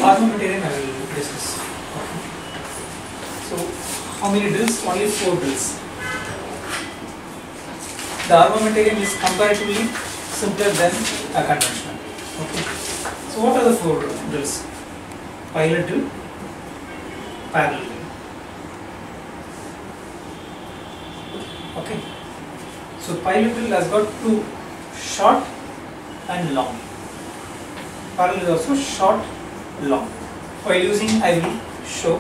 armamentarium I will discuss. Okay. So, how many drills? Only 4 drills. The armamentarium is comparatively simpler than a conventional. Okay. So, what are the 4 drills? Pilot drill, parallel drill. Okay. So, pilot drill has got 2, short and long. Parallel is also short, long. While using, I will show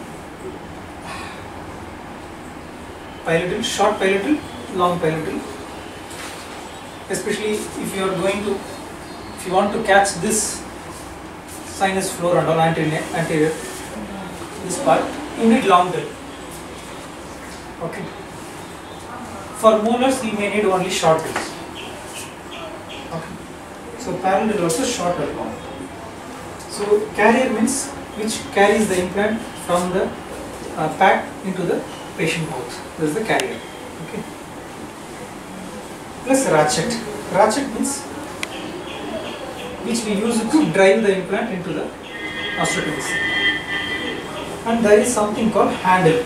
pilot drill, short pilot drill, long pilot drill. Especially if you are going to, if you want to catch this sinus floor and all anterior, this part, you need long drill. Okay. For molars, you may need only short drills. Okay. So parallel drill also short or long. So carrier means which carries the implant from the pack into the patient mouth. This is the carrier. Okay. Plus ratchet. Ratchet means which we use to drive the implant into the osteotomies. And there is something called handle.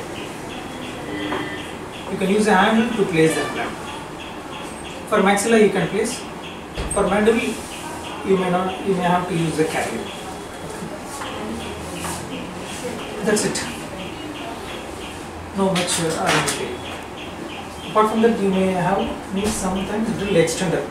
You can use a handle to place the implant. For maxilla you can place. For mandible you may have to use the carrier. That's it. No much R&D. Apart from that, you may need sometimes drill extender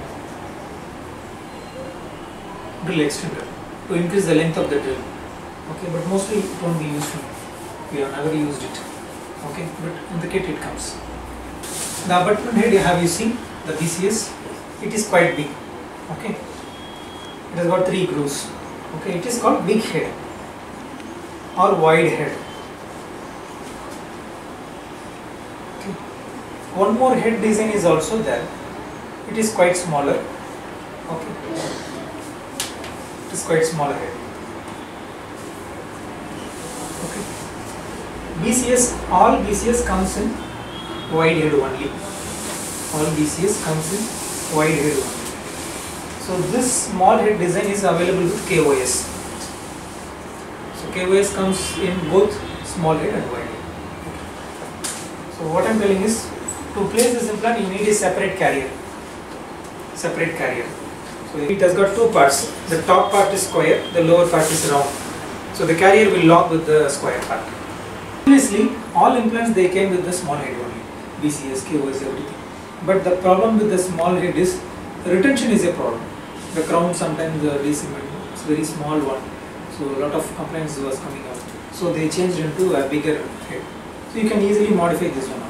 to increase the length of the drill. Okay, but mostly it won't be useful. We have never used it. Okay, but in the kit it comes. The abutment head have you seen the BCS? It is quite big. Okay, it has got 3 grooves. Okay, it is called big head or wide head. Okay. One more head design is also there. It is quite smaller. Okay. It is quite smaller head. Okay. BCS, all BCS comes in wide head only. All BCS comes in wide head only. So this small head design is available with KOS. So KOS comes in both small head and wide head. So what I am telling is, to place this implant you need a separate carrier. So it has got 2 parts. The top part is square, the lower part is round. So the carrier will lock with the square part. Previously, all implants they came with the small head only. BCS, KOS, everything. But the problem with the small head is retention is a problem. The crown sometimes it's a very small one. So a lot of complaints was coming out. So they changed into a bigger head. So you can easily modify this one.